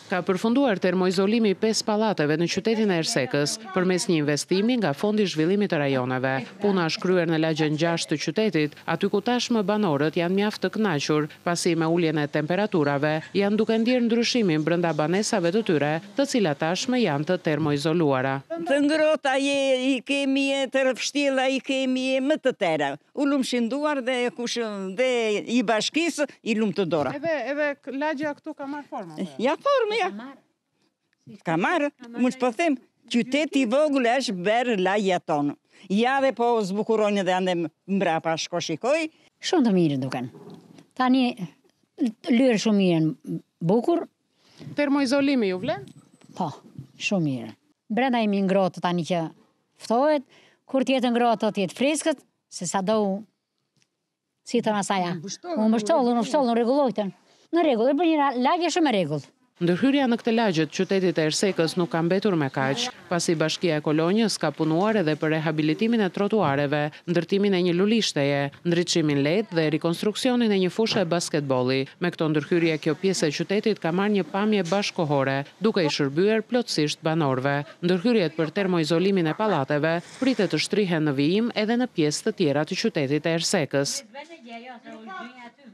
Ka përfunduar termoizolimi 5 pallateve në qytetin e Ersekës përmes një investimi nga Fondi i Zhvillimit të Rajoneve. Puna është kryer në lagjen 6 të qytetit, aty ku tashmë banorët janë mjaft të kënaqur, pasi me uljen e temperaturave janë duke ndjerë ndryshimin brenda banesave të tyre, të cilat tashmë janë të termoizoluara. Të ngrohta i kemi, të vështilla i kemi më të tëra. U lumshinduar dhe i bashkisë i lumtëdora. Edhe lagja këtu ka marrë formë. Ja formë, ja. Ka marrë, mund po them, qyteti i vogël është bërë lagja tonë. Ja dhe po zbukurojnë dhe ande mbrapa shko shikoj. Shumë të mirë duken. Tani lyrë shumë mirë bukur. Termoizolimi ju vlen? Po, shumë mirë. Brenda jemi ngrohtë tani që ftohet, kur tjetë ngrohtë tjetë freskët, se sa do si të nasaja. Unë më rregullojtën. Në rregull, e për një lagje shumë e rregull. Ndërhyrja në këtë lagje të qytetit e Ersekës nuk ka mbetur me kaq, pasi Bashkia e Kolonjës ka punuar edhe për rehabilitimin e trotuareve, ndërtimin e një lulishtheje, ndriçimin lehtë dhe rikonstruksionin e një fushe basketbolli. Me këto ndërhyrje, kjo pjesë e qytetit ka marrë një pamje bashkëkohore, duke i shërbyer plotësisht banorëve. Ndërhyrjet për termoizolimin e pallateve pritet të shtrihen në vijim edhe në pjesë të tjera të qytetit e Ersekës.